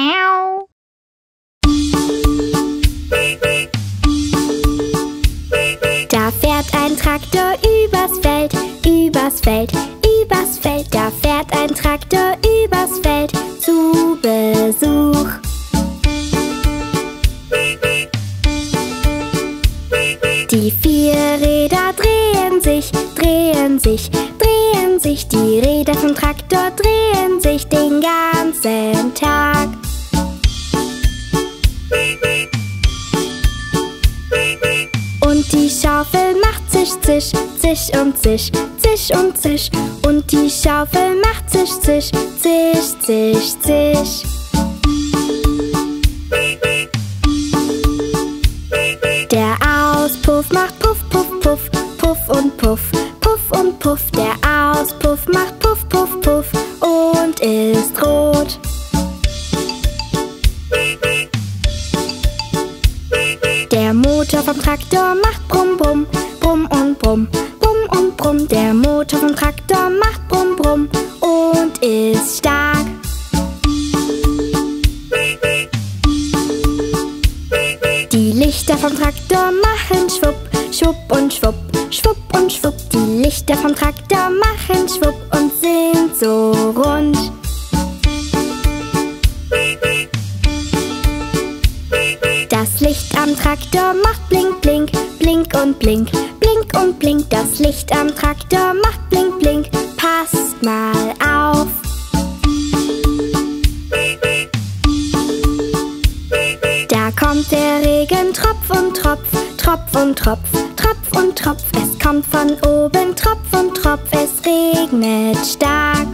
Miau. Da fährt ein Traktor übers Feld, übers Feld, übers Feld. Da fährt ein Traktor übers Feld zu Besuch. Die vier Räder drehen sich, drehen sich, drehen sich. Die Räder vom Traktor drehen sich den ganzen Tag. Und die Schaufel macht zisch, zisch, zisch und zisch, zisch und zisch. Und die Schaufel macht zisch, zisch, zisch, zisch, zisch. Der Auspuff macht puff, puff, puff, puff und puff, puff und puff. Der Auspuff macht puff, puff, puff und ist rot. Der Motor vom Traktor macht brumm, brumm, brumm und brumm, brumm und brumm. Der Motor vom Traktor macht brumm, brumm und ist stark. Die Lichter vom Traktor machen schwupp, schwupp und schwupp, schwupp und schwupp. Die Lichter vom Traktor machen schwupp und sind so rund. Das Licht am Traktor macht blink, blink, blink und blink, blink und blink. Das Licht am Traktor macht blink, blink, passt mal auf. Da kommt der Regen, Tropf und Tropf, Tropf und Tropf, Tropf und Tropf. Es kommt von oben, Tropf und Tropf, es regnet stark.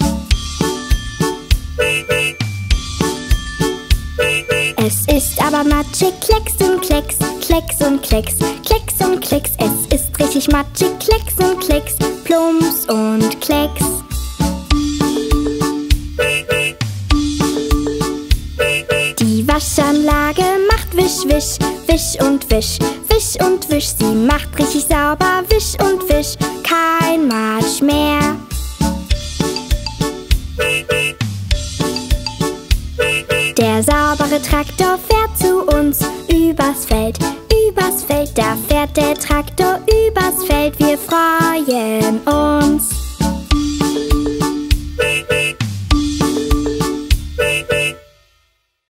Es ist aber matschig, Klecks und Klecks, Klecks und Klecks, Klecks und Klecks. Es ist richtig matschig, Klecks und Klecks, Plumps und Klecks. Die Waschanlage macht Wisch, Wisch, Wisch und Wisch, Wisch und Wisch. Sie macht richtig sauber, Wisch und Wisch, kein Matsch mehr. Der saubere Traktor fährt zu uns übers Feld, übers Feld. Da fährt der Traktor